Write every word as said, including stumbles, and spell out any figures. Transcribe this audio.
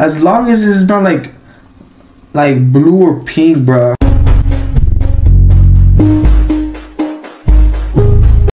As long as it's not like like blue or pink, bruh.